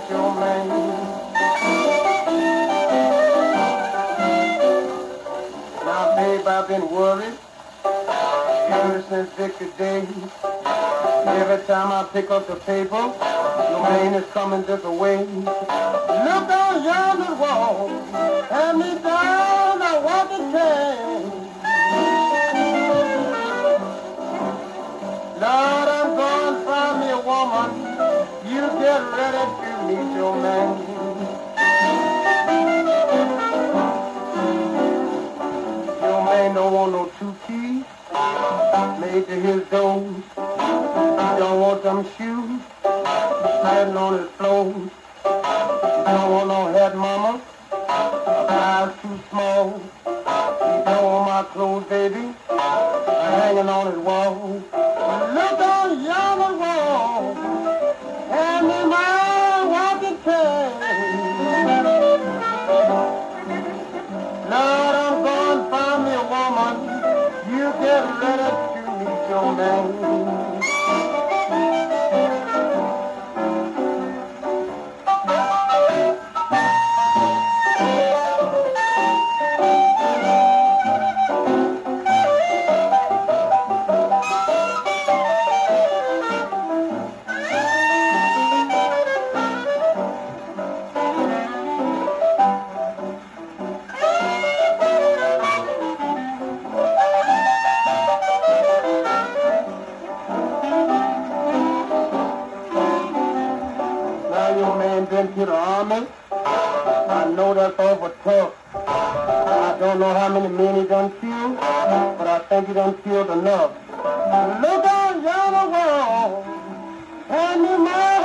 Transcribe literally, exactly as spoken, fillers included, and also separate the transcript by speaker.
Speaker 1: your man. Now, babe, I've been worried ever since Victor Day. Every time I pick up the paper, your man is coming this way. Look on yonder wall, hand me down, I want to change. Lord, I'm going to find me a woman. You get ready to meet your man. Your man don't want no two keys made to his doors. He don't want them shoes standing on his clothes. He don't want no head mama, eyes too small. He don't want my clothes, baby, hanging on his wall. Look on yonder wall, and in my walking cane. Lord, I'm going to find me a woman. You get ready to meet your man. Been to the army. I know that's over tough. I don't know how many men he done killed, but I think he done killed enough. Look out yonder wall, and you might